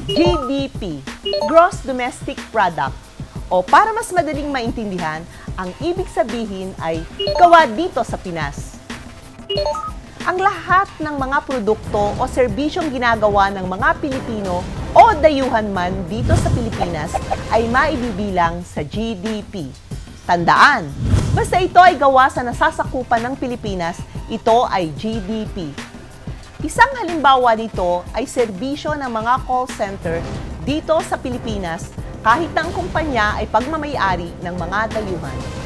GDP, Gross Domestic Product, o para mas madaling maintindihan, ang ibig sabihin ay gawa dito sa Pinas. Ang lahat ng mga produkto o serbisyong ginagawa ng mga Pilipino o dayuhan man dito sa Pilipinas ay maibibilang sa GDP. Tandaan, basta ito ay gawa sa nasasakupan ng Pilipinas, ito ay GDP. Isang halimbawa nito ay serbisyo ng mga call center dito sa Pilipinas kahit na ang kumpanya ay pagmamay-ari ng mga dayuhan.